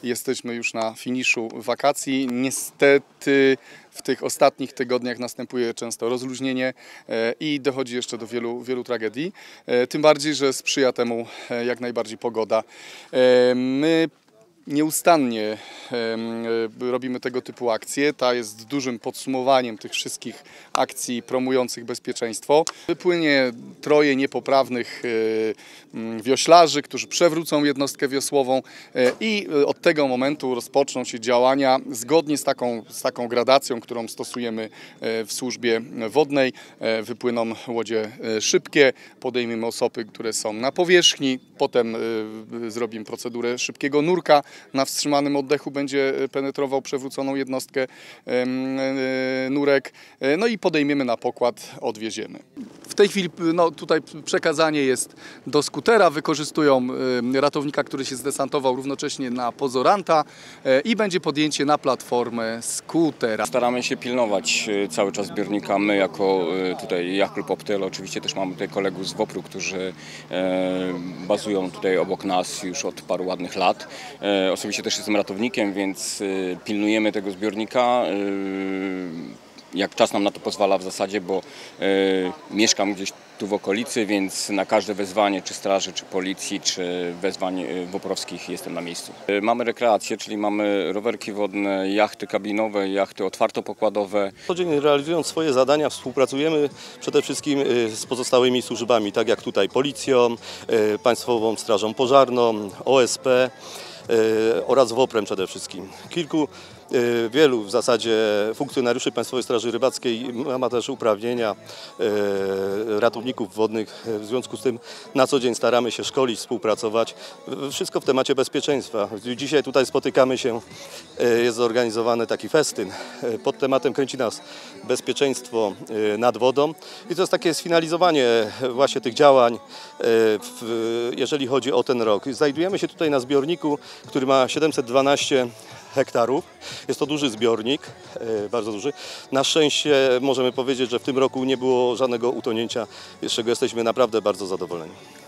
jesteśmy już na finiszu wakacji. Niestety w tych ostatnich tygodniach następuje często rozluźnienie i dochodzi jeszcze do wielu tragedii. Tym bardziej, że sprzyja temu jak najbardziej pogoda. My nieustannie robimy tego typu akcje. Ta jest dużym podsumowaniem tych wszystkich akcji promujących bezpieczeństwo. Wypłynie troje niepoprawnych wioślarzy, którzy przewrócą jednostkę wiosłową i od tego momentu rozpoczną się działania zgodnie z taką gradacją, którą stosujemy w służbie wodnej. Wypłyną łodzie szybkie, podejmiemy osoby, które są na powierzchni, potem zrobimy procedurę szybkiego nurka. Na wstrzymanym oddechu będzie penetrował przewróconą jednostkę nurek, no i podejmiemy na pokład, odwieziemy. W tej chwili tutaj przekazanie jest do skutera, wykorzystują ratownika, który się zdesantował równocześnie na pozoranta i będzie podjęcie na platformę skutera. Staramy się pilnować cały czas zbiornika. My jako tutaj Yacht Club Optyl, oczywiście też mamy tutaj kolegów z WOPR-u, którzy bazują tutaj obok nas już od paru ładnych lat. Osobiście też jestem ratownikiem, więc pilnujemy tego zbiornika, jak czas nam na to pozwala w zasadzie, bo mieszkam gdzieś tu w okolicy, więc na każde wezwanie czy straży, czy policji, czy wezwań WOPR-owskich jestem na miejscu. Mamy rekreację, czyli mamy rowerki wodne, jachty kabinowe, jachty otwartopokładowe. Codziennie realizując swoje zadania współpracujemy przede wszystkim z pozostałymi służbami, tak jak tutaj Policją, Państwową Strażą Pożarną, OSP oraz WOPR-em przede wszystkim. Wielu w zasadzie funkcjonariuszy Państwowej Straży Rybackiej ma też uprawnienia ratowników wodnych. W związku z tym na co dzień staramy się szkolić, współpracować. Wszystko w temacie bezpieczeństwa. Dzisiaj tutaj spotykamy się, jest zorganizowany taki festyn. Pod tematem kręci nas bezpieczeństwo nad wodą. I to jest takie sfinalizowanie właśnie tych działań, jeżeli chodzi o ten rok. Znajdujemy się tutaj na zbiorniku, który ma 712 hektarów. Jest to duży zbiornik, bardzo duży. Na szczęście możemy powiedzieć, że w tym roku nie było żadnego utonięcia, z czego jesteśmy naprawdę bardzo zadowoleni.